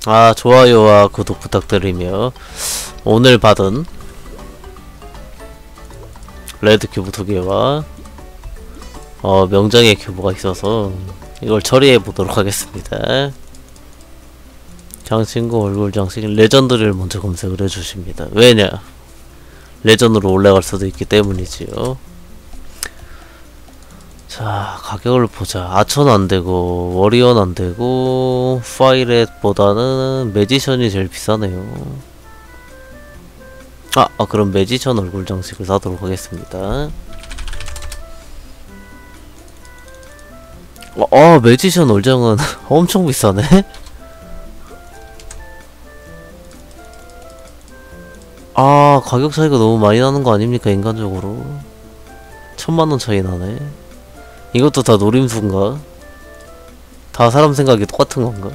좋아요와 구독 부탁드리며 오늘 받은 레드 큐브 2개와 명장의 큐브가 있어서 이걸 처리해 보도록 하겠습니다. 장신구 얼굴 장식 레전드를 먼저 검색을 해주십니다. 왜냐? 레전드로 올라갈 수도 있기 때문이지요. 자, 가격을 보자. 아천 안되고 워리언 안되고 파이렛보다는 매지션이 제일 비싸네요. 그럼 매지션 얼굴 장식을 사도록 하겠습니다. 매지션 얼장은 엄청 비싸네? 가격 차이가 너무 많이 나는 거 아닙니까, 인간적으로? 1000만원 차이 나네. 이것도 다 노림수인가? 다 사람 생각이 똑같은 건가?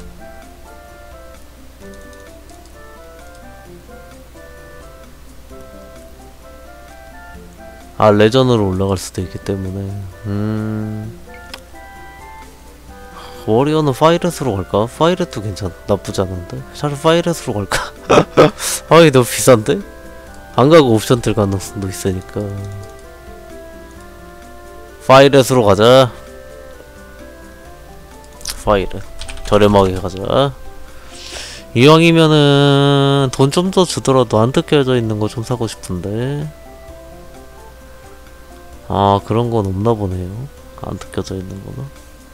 레전으로 올라갈 수도 있기 때문에 워리어는 파이렛으로 갈까? 파이렛도 나쁘지 않은데? 차라리 파이렛으로 갈까? 너무 비싼데? 안 가고 옵션 뜰 가능성도 있으니까 파이렛으로 가자. 파이렛 저렴하게 가자. 이왕이면은 돈 좀 더 주더라도 안 뜯겨져 있는 거 좀 사고 싶은데 그런 건 없나 보네요. 안 뜯겨져 있는 거는.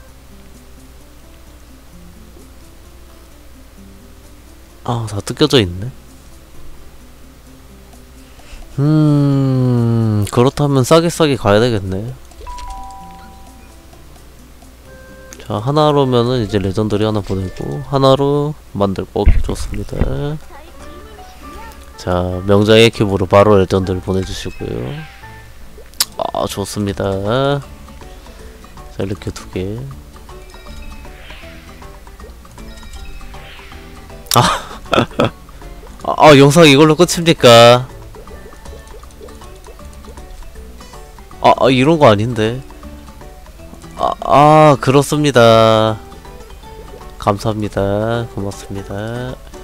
다 뜯겨져 있네. 그렇다면 싸게 가야 되겠네. 자, 하나로면은 이제 레전드리 하나 보내고 하나로 만들고. 오케이, 좋습니다. 자, 명장의 큐브로 바로 레전드를 보내주시고요. 좋습니다. 자, 이렇게 2개. 영상 이걸로 끝입니까? 이런거 아닌데. 그렇습니다. 감사합니다. 고맙습니다.